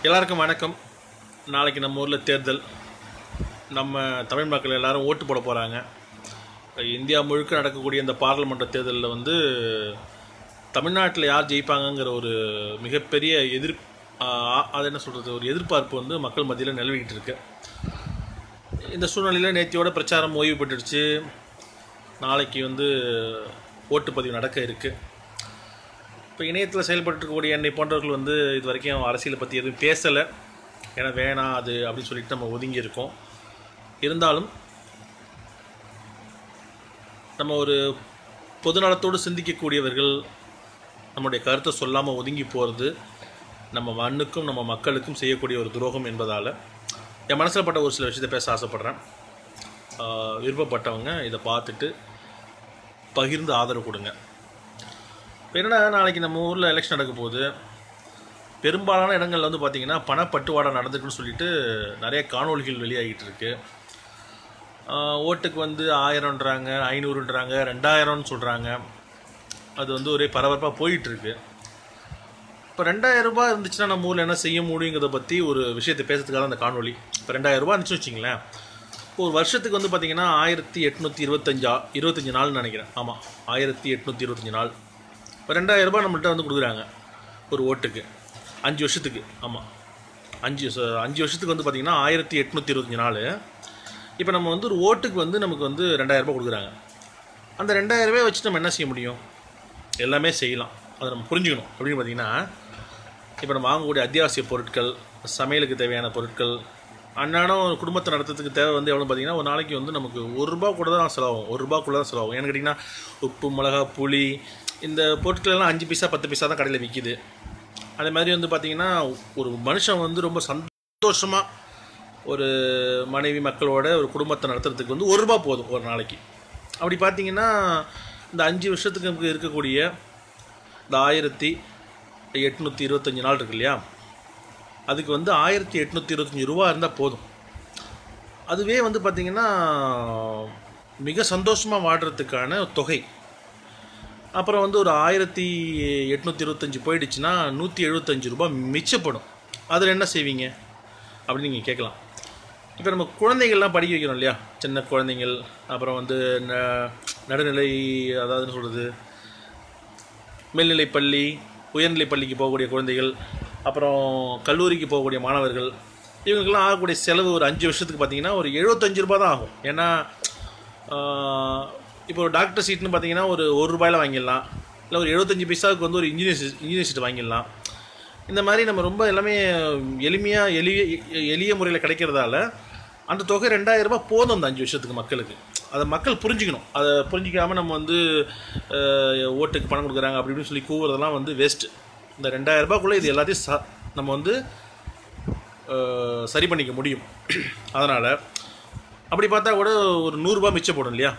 எல்லாருக்கும் வணக்கம். நாளைக்கு நம்ம ஊரில் தேர்தல். நம்ம தமிழ் மக்கள் எல்லாரும் ஓட்டு போட போகிறாங்க. இந்தியா முழுக்க நடக்கக்கூடிய இந்த பாராளுமன்ற தேர்தலில் தமிழ்நாட்டில் யார் ஜெயிப்பாங்கங்கிற ஒரு மிகப்பெரிய அது என்ன சொல்கிறது, ஒரு எதிர்பார்ப்பு மக்கள் மத்தியில் நிலவிக்கிட்டு இருக்கு. இந்த சூழ்நிலையில் நேத்தியோட பிரச்சாரம் ஓய்வு பெற்றுடுச்சு. நாளைக்கு ஓட்டுப்பதிவு நடக்க இருக்குது. இப்போ இணையத்தில் செயல்பட்டுருக்கக்கூடிய என்னை போன்றவர்கள் இது வரைக்கும் அரசியலை பற்றி எதுவும் பேசலை. ஏன்னா வேணாம் அது அப்படின்னு சொல்லிட்டு நம்ம ஒதுங்கி இருக்கோம். இருந்தாலும் நம்ம ஒரு பொதுநலத்தோடு சிந்திக்கக்கூடியவர்கள் நம்முடைய கருத்தை சொல்லாமல் ஒதுங்கி போகிறது நம்ம மண்ணுக்கும் நம்ம மக்களுக்கும் செய்யக்கூடிய ஒரு துரோகம் என்பதால் என் மனசில் பட்ட ஒரு சில விஷயத்தை பேச ஆசைப்பட்றேன். விருப்பப்பட்டவங்க இதை பார்த்துட்டு பகிர்ந்து ஆதரவு கொடுங்க. என்னென்னா, நாளைக்கு நம்ம ஊரில் எலெக்ஷன் நடக்க போகுது. பெரும்பாலான இடங்களில் பார்த்திங்கன்னா பணப்பட்டுவாடா நடந்துக்குன்னு சொல்லிட்டு நிறைய காணொலிகள் வெளியாகிட்டு இருக்கு. ஓட்டுக்கு 1000ன்றாங்க, 500ன்றாங்க, 2000ன்னு சொல்கிறாங்க. அது ஒரே பரபரப்பாக போயிட்டுருக்கு. இப்போ 2000 ரூபாய் இருந்துச்சுன்னா நம்ம ஊரில் என்ன செய்ய முடியுங்கிறத பற்றி ஒரு விஷயத்தை பேசுறதுக்காக அந்த காணொலி. இப்போ 2000 ரூபாய் இருந்துச்சு வச்சிங்களேன். இப்போ ஒரு வருஷத்துக்கு பார்த்திங்கன்னா 1825 நாள்னு நினைக்கிறேன். ஆமாம், 1825 நாள். இப்போ 2000 ரூபாய் நம்மள்கிட்ட கொடுக்குறாங்க ஒரு ஓட்டுக்கு 5 வருஷத்துக்கு. ஆமாம், 5 வருஷத்துக்கு பார்த்திங்கன்னா 1825 நாள். இப்போ நம்ம ஒரு ஓட்டுக்கு நமக்கு 2000 ரூபாய் கொடுக்குறாங்க. அந்த 2000 ரூபாய் வச்சு நம்ம என்ன செய்ய முடியும்? எல்லாமே செய்யலாம். அதை நம்ம புரிஞ்சுக்கணும். அப்படின்னு பார்த்திங்கன்னா, இப்போ நம்ம வாங்கக்கூடிய அத்தியாவசிய பொருட்கள், சமையலுக்கு தேவையான பொருட்கள், அன்னாடம் குடும்பத்தை நடத்துறதுக்கு தேவை எவ்வளோ பார்த்திங்கன்னா, ஒரு நாளைக்கு நமக்கு 1 ரூபா கூட தான் செலவாகும். 1 ரூபாக்குள்ளே தான் செலவாகும். ஏன்னு கேட்டிங்கன்னா, உப்பு, மிளகா, புளி, இந்த பொருட்கள் எல்லாம் 5 பைசா 10 பைசா தான் கடையில் விற்கிது. அதே மாதிரி பார்த்திங்கன்னா, ஒரு மனுஷன் ரொம்ப சந்தோஷமாக ஒரு மனைவி மக்களோட ஒரு குடும்பத்தை நடத்துறதுக்கு 1 ரூபா போதும் ஒரு நாளைக்கு. அப்படி பார்த்திங்கன்னா, இந்த 5 வருஷத்துக்கு நமக்கு இருக்கக்கூடிய இந்த 1825 நாள் இருக்கு இல்லையா, அதுக்கு 1825 ரூபா இருந்தால் போதும். அதுவே பார்த்திங்கன்னா மிக சந்தோஷமாக வாடுறதுக்கான தொகை. அப்புறம் ஒரு 1825 போயிடுச்சுன்னா 175 ரூபாய் மிச்சப்படும். அதில் என்ன செய்வீங்க அப்படின்னு நீங்கள் கேட்கலாம். இப்போ நம்ம குழந்தைகள்லாம் படிக்க வைக்கிறோம் இல்லையா, சின்ன குழந்தைங்கள், அப்புறம் நடுநிலை, அதாவது சொல்கிறது மேல்நிலை பள்ளி, உயர்நிலை பள்ளிக்கு போகக்கூடிய குழந்தைகள், அப்புறம் கல்லூரிக்கு போகக்கூடிய மாணவர்கள், இவங்களுக்கெல்லாம் ஆகக்கூடிய செலவு ஒரு 5 வருஷத்துக்கு பார்த்திங்கன்னா ஒரு 75 ரூபா தான் ஆகும். ஏன்னா இப்போ ஒரு டாக்டர் சீட்னு பார்த்திங்கன்னா ஒரு ரூபாயில் வாங்கிடலாம். இல்லை ஒரு 75 பைசாவுக்கு ஒரு இன்ஜினியர் சீட் வாங்கிடலாம். இந்த மாதிரி நம்ம ரொம்ப எல்லாமே எளிமையாக எளிய முறையில் கிடைக்கிறதால அந்த தொகை 2000 ரூபாய் போதும் அந்த 5 வருஷத்துக்கு மக்களுக்கு. அதை மக்கள் புரிஞ்சுக்கணும். அதை புரிஞ்சிக்காமல் நம்ம ஓட்டுக்கு பணம் கொடுக்குறாங்க அப்படி இப்படின்னு சொல்லி கூவுறதெல்லாம் வேஸ்ட்டு. இந்த 2000 ரூபாய்க்குள்ளே இது எல்லாத்தையும் நம்ம சரி பண்ணிக்க முடியும். அதனால் அப்படி பார்த்தா கூட ஒரு 100 ரூபாய் மிச்சப்படும் இல்லையா.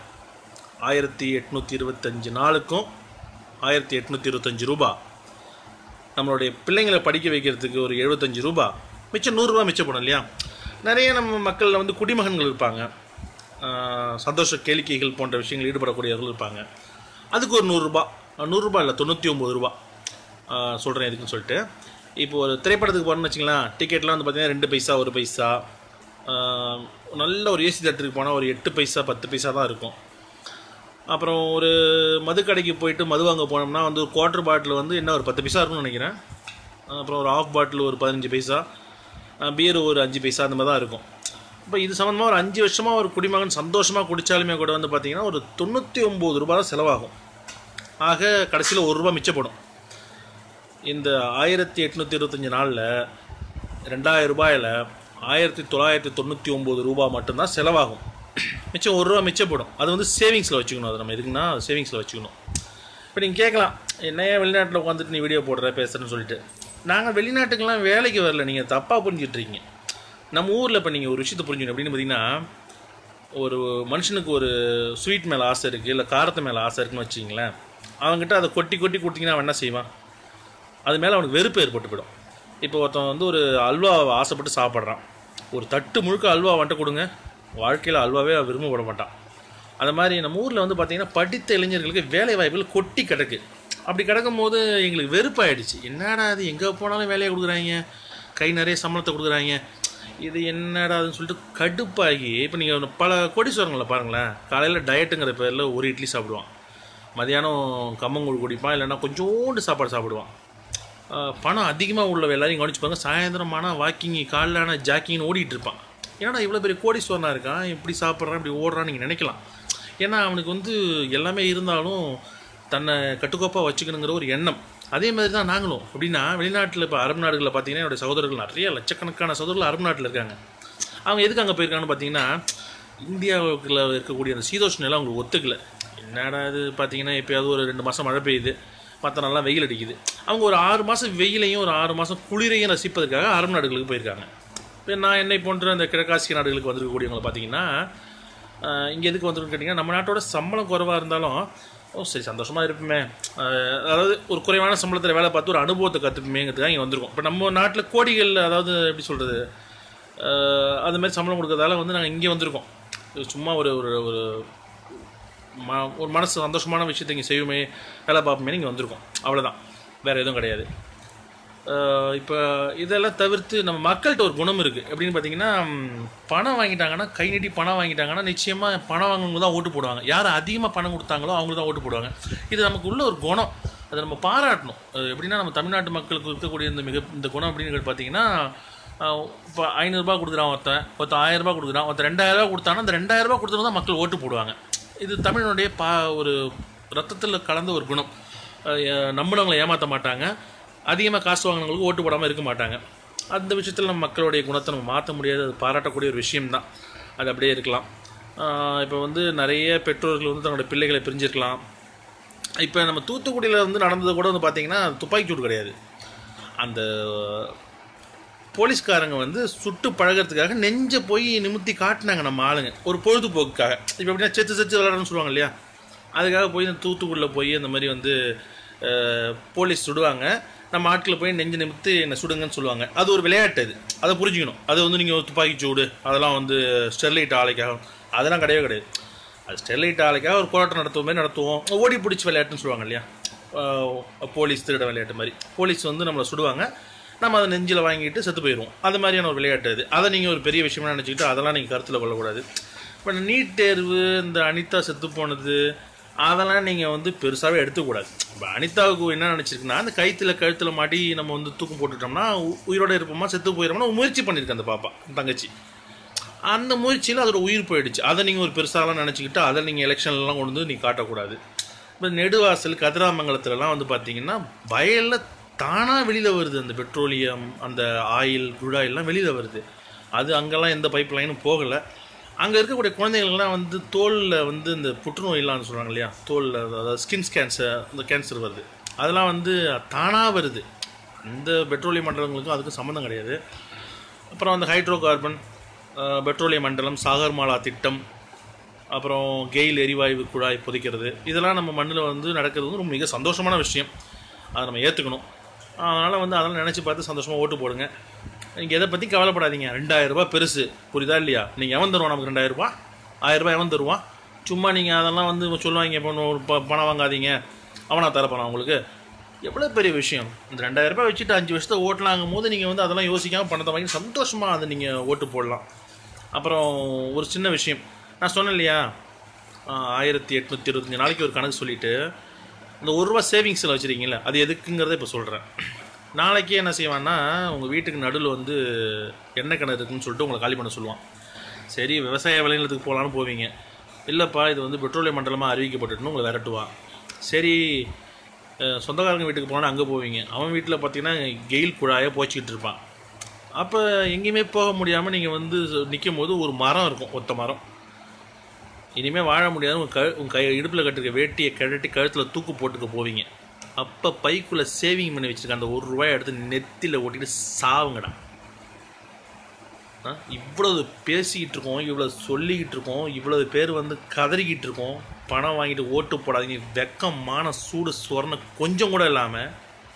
1825 நாளுக்கும் 1825 ரூபா நம்மளுடைய பிள்ளைங்களை படிக்க வைக்கிறதுக்கு ஒரு 75 ரூபா மிச்சம் 100 ரூபா மிச்சப்படும் இல்லையா. நிறைய நம்ம மக்களில் குடிமகன்கள் இருப்பாங்க, சந்தோஷ கேளிக்கைகள் போன்ற விஷயங்கள் ஈடுபடக்கூடியவர்கள் இருப்பாங்க. அதுக்கு ஒரு 100 ரூபா, 100 ரூபா இல்லை 99 ரூபா சொல்கிறேன் எதுக்குன்னு சொல்லிட்டு. இப்போ ஒரு திரைப்படத்துக்கு போகிறோன்னு வச்சிங்களேன், டிக்கெட்லாம் பார்த்திங்கன்னா 2 பைசா 1 பைசா. நல்ல ஒரு ஏசி தேட்டருக்கு போனால் ஒரு 8 பைசா 10 பைசா தான் இருக்கும். அப்புறம் ஒரு மதுக்கடைக்கு போயிட்டு மது வாங்க போனோம்னா ஒரு குவார்ட்டர் பாட்டில் என்ன ஒரு 10 பைசா இருக்கும்னு நினைக்கிறேன். அப்புறம் ஒரு ஆஃப் பாட்டில் ஒரு 15 பைசா, பியர் ஒரு 5 பைசா, அந்த மாதிரி தான் இருக்கும். இப்போ இது சம்மந்தமாக ஒரு 5 வருஷமாக ஒரு குடிமகன் சந்தோஷமாக குடித்தாலுமே கூட பார்த்திங்கன்னா ஒரு 99 ரூபா தான் செலவாகும். ஆக கடைசியில் 1 ரூபா மிச்சப்படும். இந்த 1825 நாளில் 2000 ரூபாயில் 1999 ரூபா மட்டும்தான் செலவாகும். மிச்சம் 1 ரூபா மிச்சப்படும். அது சேவிங்ஸில் வச்சுக்கணும். அது நம்ம எதுக்குன்னா சேவிங்ஸில் வச்சுக்கணும். இப்போ நீங்கள் கேட்கலாம், என்னையா வெளிநாட்டில் உட்காந்துட்டு நீ வீடியோ போடுற பேசுகிறேன்னு சொல்லிட்டு. நாங்கள் வெளிநாட்டுக்கெல்லாம் வேலைக்கு வரல, நீங்கள் தப்பாக புரிஞ்சிட்ருக்கீங்க. நம்ம ஊரில் இப்போ நீங்கள் ஒரு விஷயத்தை புரிஞ்சுக்கணும். அப்படின்னு பார்த்தீங்கன்னா, ஒரு மனுஷனுக்கு ஒரு ஸ்வீட் மேலே ஆசை இருக்குது, இல்லை காரத்து மேலே ஆசை இருக்குன்னு வச்சிங்களேன். அவங்ககிட்ட அதை கொட்டி கொட்டி கொடுத்தீங்கன்னா அவன் என்ன செய்வான்? அது மேலே அவனுக்கு வெறுப்பு ஏற்பட்டு போயிடும். இப்போ ஒருத்தன் ஒரு அல்வா ஆசைப்பட்டு சாப்பிட்றான். ஒரு தட்டு முழுக்க அல்வா வந்துட்டு கொடுங்க, வாழ்க்கையில் அல்வாவே விரும்பப்பட மாட்டான். அந்த மாதிரி நம்ம ஊரில் பார்த்திங்கன்னா படித்த இளைஞர்களுக்கு வேலை வாய்ப்புகள் கொட்டி கிடக்கு. அப்படி கிடக்கும் போது எங்களுக்கு வெறுப்பாயிடுச்சு. என்னடா அது, எங்கே போனாலும் வேலையை கொடுக்குறாங்க, கை நிறைய சம்பளத்தை கொடுக்குறாங்க, இது என்னடாதுன்னு சொல்லிட்டு கடுப்பாகி இப்போ நீங்கள் பல கோடீஸ்வரங்களை பாருங்களேன், காலையில் டயட்டுங்கிற பேரில் ஒரு இட்லி சாப்பிடுவான், மதியானம் கம்மங்கூழ் குடிப்பான், இல்லைன்னா கொஞ்சோண்டு சாப்பாடு சாப்பிடுவான். பணம் அதிகமாக உள்ள எல்லாரையும் கவனிச்சுப்பாங்க, சாயந்தரமான வாக்கிங் காலையிலான ஜாக்கிங்னு ஓடிட்டு இருப்பான். ஏன்னா இவ்வளோ பெரிய கோடீஸ்வரனாக இருக்கான், இப்படி சாப்பிட்றான், இப்படி ஓடுறான்னு நீங்கள் நினைக்கலாம். ஏன்னா அவனுக்கு வந்து எல்லாமே இருந்தாலும் தன்னை கட்டுக்கோப்பாக வச்சுக்கணுங்கிற ஒரு எண்ணம். அதே மாதிரி தான் நாங்களும். அப்படின்னா வெளிநாட்டில் இப்போ அரபு நாடுகளில் பார்த்தீங்கன்னா என்னுடைய சகோதரர்கள் நிறைய லட்சக்கணக்கான சகோதரர்கள் அரபு நாட்டில் இருக்காங்க. அவங்க எதுக்கு அங்கே போயிருக்காங்கன்னு பார்த்தீங்கன்னா, இந்தியாவுக்குள்ள இருக்கக்கூடிய அந்த சீதோஷ்ண நிலை அவங்களுக்கு ஒத்துக்கலை. என்னடா இது பார்த்தீங்கன்னா எப்போயாவது ஒரு 2 மாதம் மழை பெய்யுது, மற்ற நல்லா வெயில் அடிக்குது. அவங்க ஒரு 6 மாதம் வெயிலையும் ஒரு 6 மாதம் குளிரையும் ரசிப்பதற்காக அரபு நாடுகளுக்கு போயிருக்காங்க. இப்போ நான் என்னை போன்ற அந்த கிழக்காசிய நாடுகளுக்கு வந்திருக்கக்கூடியவங்களை பார்த்தீங்கன்னா, இங்கே எதுக்கு வந்துருக்குன்னு கேட்டிங்கன்னா, நம்ம நாட்டோட சம்பளம் குறைவாக இருந்தாலும் சரி சந்தோஷமாக இருப்போமே, அதாவது ஒரு குறைவான சம்பளத்தில் வேலை பார்த்து ஒரு அனுபவத்தை கற்றுப்போமேங்கிறதுக்காக இங்கே வந்திருக்கோம். இப்போ நம்ம நாட்டில் கோடிகள், அதாவது எப்படி சொல்கிறது, அது மாதிரி சம்பளம் கொடுக்கறதால வந்து நாங்கள் இங்கே வந்திருக்கோம். சும்மா ஒரு ஒரு ஒரு மனசு சந்தோஷமான விஷயத்தை இங்கே செய்யுமே, வேலை பார்ப்போமே இங்கே வந்திருக்கோம், அவ்வளோதான், வேறு எதுவும் கிடையாது. இப்போ இதெல்லாம் தவிர்த்து நம்ம மக்கள்கிட்ட ஒரு குணம் இருக்குது. எப்படின்னு பார்த்தீங்கன்னா, பணம் வாங்கிட்டாங்கன்னா, கை நீட்டி பணம் வாங்கிட்டாங்கன்னா நிச்சயமாக பணம் வாங்குறவங்க தான் ஓட்டு போடுவாங்க. யார் அதிகமாக பணம் கொடுத்தாங்களோ அவங்களுக்கு தான் ஓட்டு போடுவாங்க. இது நமக்கு உள்ள ஒரு குணம், அதை நம்ம பாராட்டணும். எப்படின்னா நம்ம தமிழ்நாட்டு மக்களுக்கு இருக்கக்கூடிய இந்த குணம் அப்படின்னு பார்த்தீங்கன்னா, இப்போ 500 ரூபா கொடுக்குறான் ஒருத்தன் 1000 ரூபா கொடுக்குறான், ஒருத்தன் 2000 ரூபா கொடுத்தானா அந்த 2000 ரூபா கொடுத்தவங்க தான் மக்கள் ஓட்டு போடுவாங்க. இது தமிழனுடைய ஒரு ரத்தத்தில் கலந்த ஒரு குணம். நம்பினவங்களை ஏமாற்ற மாட்டாங்க, அதிகமாக காசு வாங்கினவங்களுக்கு ஓட்டு போடாமல் இருக்க மாட்டாங்க. அந்த விஷயத்தில் நம்ம மக்களுடைய குணத்தை நம்ம மாற்ற முடியாது, அது பாராட்டக்கூடிய ஒரு விஷயம்தான். அது அப்படியே இருக்கலாம். இப்போ வந்து நிறைய பெற்றோர்கள் வந்து தன்னோட பிள்ளைகளை பிரிஞ்சிருக்கலாம். இப்போ நம்ம தூத்துக்குடியில் வந்து நடந்தது கூட வந்து பார்த்திங்கன்னா துப்பாக்கி சூடு கிடையாது, அந்த போலீஸ்காரங்க வந்து சுட்டு பழகிறதுக்காக நெஞ்சை போய் நிமித்தி காட்டினாங்க நம்ம ஆளுங்க, ஒரு பொழுதுபோக்குக்காக. இப்போ எப்படின்னா செத்து விளையாடணும்னு சொல்லுவாங்க இல்லையா, அதுக்காக போய் இந்த தூத்துக்குடியில் போய் அந்த மாதிரி வந்து போலீஸ் சுடுவாங்க, நம்ம ஆட்களை போய் நெஞ்சு நிமித்து என்னை சுடுங்கன்னு சொல்லுவாங்க. அது ஒரு விளையாட்டு, அதை புரிஞ்சுக்கணும். அது வந்து நீங்கள் துப்பாக்கி சூடு அதெல்லாம் வந்து ஸ்டெர்லைட் ஆலைக்காக அதெல்லாம் கிடையாது. அது ஸ்டெர்லைட் ஆலைக்காக ஒரு போராட்டம் நடத்துவோம் மாதிரி நடத்துவோம், ஓடி பிடிச்சி விளையாட்டுன்னு சொல்லுவாங்க இல்லையா, போலீஸ் திருட விளையாட்டு மாதிரி. போலீஸ் வந்து நம்மளை சுடுவாங்க, நம்ம அதை நெஞ்சில் வாங்கிட்டு செத்து போயிடுவோம். அது மாதிரியான ஒரு விளையாட்டு அது. அதை நீங்கள் ஒரு பெரிய விஷயமா நினச்சிக்கிட்டு அதெல்லாம் நீங்கள் கருத்தில் கொள்ளக்கூடாது. இப்போ நீட் தேர்வு, இந்த அனிதா செத்து போனது, அதெல்லாம் நீங்கள் வந்து பெருசாகவே எடுத்துக்கூடாது. இப்போ அனிதாவுக்கு என்ன நினச்சிருக்குன்னா, அந்த கழுத்தில் மாட்டி நம்ம வந்து தூக்கம் போட்டுட்டோம்னா உயிரோடு இருப்போமா செத்து போயிடும்னா முயற்சி பண்ணியிருக்கு அந்த பாப்பா, தங்கச்சி. அந்த முயற்சியில் அதோட உயிர் போயிடுச்சு. அதை நீங்கள் ஒரு பெருசாலாம் நினச்சிக்கிட்டு அதை நீங்கள் எலெக்ஷன்லாம் கொண்டு வந்து நீங்கள் காட்டக்கூடாது. இப்போ நெடுவாசல் கதிராமங்கலத்துலலாம் வந்து பார்த்தீங்கன்னா வயலில் தானாக வெளியில் வருது அந்த பெட்ரோலியம், அந்த ஆயில் குழாயெல்லாம் வெளியில் வருது. அது அங்கெல்லாம் எந்த பைப் லைனும் போகலை. அங்கே இருக்கக்கூடிய குழந்தைகள்லாம் வந்து தோலில் வந்து இந்த புற்றுநோயிலான்னு சொல்கிறாங்க இல்லையா, தோலில் அதாவது ஸ்கின்ஸ் கேன்சர், இந்த கேன்சர் வருது, அதெல்லாம் வந்து தானாக வருது. இந்த பெட்ரோலியம் மண்டலங்களுக்கும் அதுக்கும் சம்மந்தம் கிடையாது. அப்புறம் அந்த ஹைட்ரோ கார்பன், பெட்ரோலிய மண்டலம், சாகர்மாலா திட்டம், அப்புறம் கெயில் எரிவாயு குழாய் புதைக்கிறது, இதெல்லாம் நம்ம மண்ணில் வந்து நடக்கிறது வந்து ரொம்ப மிக சந்தோஷமான விஷயம். அதை நம்ம ஏற்றுக்கணும். அதனால் வந்து அதெல்லாம் நினச்சி பார்த்து சந்தோஷமாக ஓட்டு போடுங்க. நீங்கள் எதை பற்றி கவலைப்படாதீங்க. 2000 ரூபா பெருசு, புரியுதா இல்லையா? நீங்கள் எவன் தருவான் நமக்கு 2000 ரூபா? 1000 ரூபாய் எவன் தருவான்? சும்மா நீங்கள் அதெல்லாம் வந்து சொல்லுவாங்க, இப்போ பணம் வாங்காதீங்க, அவனா தரப்போறான் உங்களுக்கு. எவ்வளோ பெரிய விஷயம். இந்த 2000 ரூபாய் வச்சுட்டு 5 வருஷத்தை ஓட்டலாங்கும் போது நீங்கள் வந்து அதெல்லாம் யோசிக்காமல் பணத்தை வாங்கி சந்தோஷமாக அதை நீங்கள் ஓட்டு போடலாம். அப்புறம் ஒரு சின்ன விஷயம் நான் சொன்னேன் இல்லையா, 1825 நாளைக்கு ஒரு கணக்கு சொல்லிவிட்டு இந்த 1 ரூபா சேவிங்ஸில் வச்சுருக்கீங்களா, அது எதுக்குங்கிறத இப்போ சொல்கிறேன். நாளைக்கே என்ன செய்வான்னா, உங்கள் வீட்டுக்கு நடுவில் வந்து எண்ணெய் கிணறு இருக்குன்னு சொல்லிட்டு உங்களை காலி பண்ண சொல்லுவான். சரி விவசாய விளைநிலத்துக்கு போகலான்னு போவீங்க, இல்லைப்பா இது வந்து பெட்ரோலிய மண்டலமாக அறிவிக்கப்பட்டுன்னு உங்களை விரட்டுவான். சரி சொந்தக்காரங்க வீட்டுக்கு போனால் அங்கே போவீங்க, அவன் வீட்டில் பார்த்தீங்கன்னா கெயில் குழாயை போய்ச்சிக்கிட்டு இருப்பான். அப்போ எங்கேயுமே போக முடியாமல் நீங்கள் வந்து நிற்கும் போது ஒரு மரம் இருக்கும், ஒத்த மரம். இனிமேல் வாழ முடியாது, உங்கள் இடுப்பில் கட்டிருக்க வேட்டியை கழட்டி கழுத்தில் தூக்கு போட்டுக்க போவீங்க. அப்போ பைக்குள்ளே சேவிங் பண்ணி வச்சுருக்க அந்த 1 ரூபாயை எடுத்து நெத்தியில் ஓட்டிட்டு சாவுங்கடா. இவ்வளவு பேசிக்கிட்டு இருக்கோம், இவ்வளோ சொல்லிக்கிட்டு இருக்கோம், இவ்வளவு பேர் வந்து கதறிக்கிட்டு இருக்கோம், பணம் வாங்கிட்டு ஓட்டு போடாதீங்க. வெக்கமான சூடு சொரணை கொஞ்சம் கூட இல்லாமல்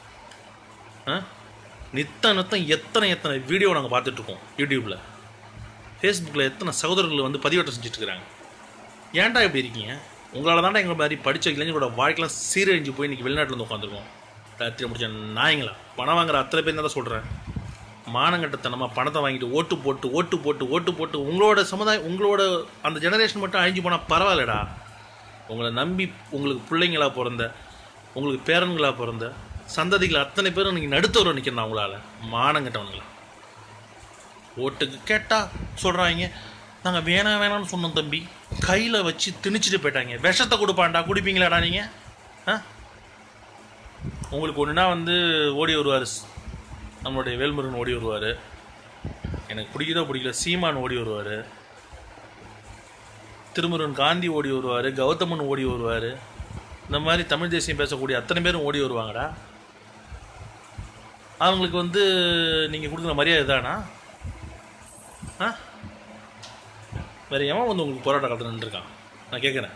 நித்தம் எத்தனை வீடியோ நாங்கள் பார்த்துட்ருக்கோம். யூடியூப்பில், ஃபேஸ்புக்கில் எத்தனை சகோதரர்கள் வந்து பதிவேற்றம் செஞ்சுட்ருக்குறாங்க. ஏன்டா இப்படி இருக்கீங்க? உங்களால் தாண்டா எங்களை மாதிரி படித்த இளைஞர்களோட வாழ்க்கைலாம் சீரழிஞ்சு போய் இன்றைக்கி வெளிநாட்டில் வந்து உட்காந்துருக்கோம். ராத்திரி முடிச்ச நாயங்களா, பணம் வாங்குற அத்தனை பேர் தான் சொல்கிறேன். மானங்கட்டத்தனமாக பணத்தை வாங்கிட்டு ஓட்டு போட்டு உங்களோட சமுதாயம், உங்களோட அந்த ஜெனரேஷன் மட்டும் அழிஞ்சு போனால் பரவாயில்லடா. உங்களை நம்பி உங்களுக்கு பிள்ளைங்களாக பிறந்த, உங்களுக்கு பேரன்களாக பிறந்த சந்ததிகள் அத்தனை பேரும் நீங்கள் நடுத்தவரை நிற்கிறேன் அவங்களால. மானங்கட்டவனுங்களா ஓட்டுக்கு கேட்டால் சொல்கிறாங்க, நாங்கள் வேணாம்னு சொன்னோம் தம்பி, கையில் வச்சு திணிச்சிட்டு போயிட்டாங்க. விஷத்தை கொடுப்பான்டா, குடிப்பீங்களாடா நீங்கள்? உங்களுக்கு ஒன்றுனா ஓடி வருவார் நம்மளுடைய வேல்முருகன், ஓடி வருவார். எனக்கு பிடிக்கல சீமான் ஓடி வருவார், திருமுருகன் காந்தி ஓடி வருவார், கௌதமன் ஓடி வருவார். இந்த மாதிரி தமிழ் தேசியம் பேசக்கூடிய அத்தனை பேரும் ஓடி வருவாங்கடா. அவங்களுக்கு நீங்கள் கொடுக்குற மரியாதை தானா? வேறு எவன் உங்களுக்கு போராட்ட காலத்தில் நின்றுருக்கான்? நான் கேட்குறேன்.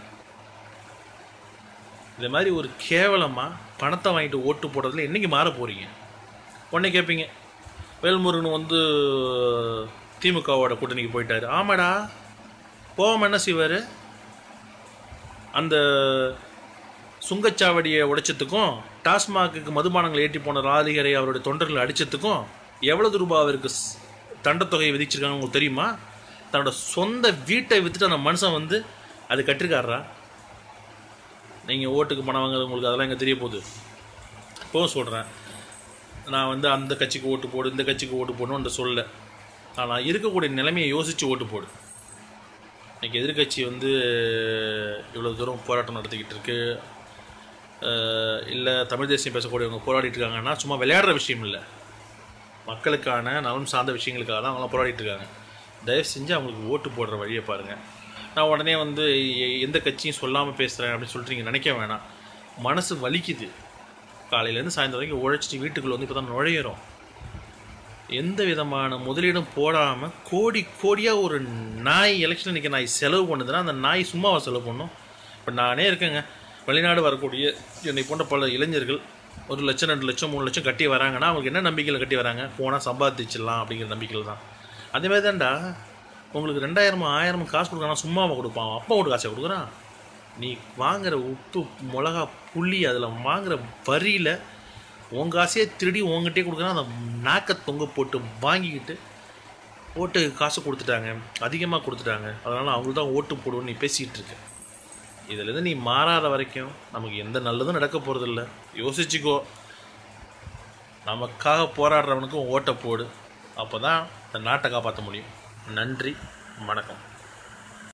இதே மாதிரி ஒரு கேவலமாக பணத்தை வாங்கிட்டு ஓட்டு போடுறதுல என்றைக்கு மாற போகிறீங்க? உடனே கேட்பீங்க, வேல்முருகன் திமுகவோட கூட்டணிக்கு போயிட்டார். ஆமாடா, போகாமல் என்ன செய்வார்? அந்த சுங்கச்சாவடியை உடைச்சதுக்கும் டாஸ்மாக்கு மதுபானங்களை ஏற்றி போன ராதிகரை அவருடைய தொண்டர்களை அடித்ததுக்கும் எவ்வளவு ரூபாய் அவருக்கு தண்டத்தொகையை விதிச்சிருக்காங்க உங்களுக்கு தெரியுமா? தன்னோட சொந்த வீட்டை விற்றுட்டு அந்த மனுஷன் அது கட்டிருக்காரா? நீங்கள் ஓட்டுக்கு பணம் வாங்குறது உங்களுக்கு அதெல்லாம் எங்கே தெரிய போகுது? இப்போவும் சொல்கிறேன், நான் அந்த கட்சிக்கு ஓட்டு போடு, இந்த கட்சிக்கு ஓட்டு போடணுன்னு சொல்ல. ஆனால் இருக்கக்கூடிய நிலைமையை யோசித்து ஓட்டு போடு. இன்றைக்கி எதிர்கட்சி இவ்வளோ தூரம் போராட்டம் நடத்திக்கிட்டு இருக்கு, இல்லை தமிழ் தேசியம் பேசக்கூடியவங்க போராடிட்டு இருக்காங்கன்னா சும்மா விளையாடுற விஷயம் இல்லை, மக்களுக்கான நலன் சார்ந்த விஷயங்களுக்காக தான் அவங்களாம் போராடிட்டு இருக்காங்க. தயவு செஞ்சு அவங்களுக்கு ஓட்டு போடுற வழியை பாருங்கள். நான் உடனே எந்த கட்சியும் சொல்லாமல் பேசுகிறேன் அப்படின்னு சொல்லிட்டு நீங்கள் நினைக்க வேணாம். மனசு வலிக்குது. காலையிலேருந்து சாயந்தரம் வரைக்கும் உழைச்சிட்டு வீட்டுக்குள்ளே இப்போ தான் நுழையிறோம். எந்த விதமான முதலீடும் போடாமல் கோடியாக ஒரு நாய் எலெக்ஷன் இன்றைக்கி நாய் செலவு பண்ணுதுன்னா அந்த நாய் சும்மாவை செலவு பண்ணும்? இப்போ நானே இருக்கேங்க, வெளிநாடு வரக்கூடிய என்னை போன்ற பல இளைஞர்கள் 1 லட்சம் 2 லட்சம் 3 லட்சம் கட்டி வராங்கன்னா அவங்களுக்கு என்ன நம்பிக்கையில் கட்டி வராங்க? போனால் சம்பாதிச்சிடலாம் அப்படிங்கிற நம்பிக்கையில் தான். அதேமாதிரி தான்டா, உங்களுக்கு 2000 1000 காசு கொடுக்குறான்னா சும்மாவை கொடுப்பான், அப்பா ஒரு காசை கொடுக்குறான். நீ வாங்குகிற உப்பு மிளகா புளி அதில் வாங்குகிற வரியில் உங்கள் காசையே திருடி உங்ககிட்டே கொடுக்குறான். அந்த நாக்கை தொங்க போட்டு வாங்கிக்கிட்டு ஓட்டு காசு கொடுத்துட்டாங்க, அதிகமாக கொடுத்துட்டாங்க, அதனால் அவங்களுக்கு தான் ஓட்டு போடுவோன்னு நீ பேசிகிட்டு இருக்க. இதிலேருந்து நீ மாறாத வரைக்கும் நமக்கு எந்த நல்லதும் நடக்க போகிறதில்ல. யோசிச்சுக்கோ. நமக்காக போராடுறவனுக்கும் ஓட்டை போடு. அப்போ தான் இந்த நாட்டை காப்பாற்ற முடியும். நன்றி, வணக்கம்.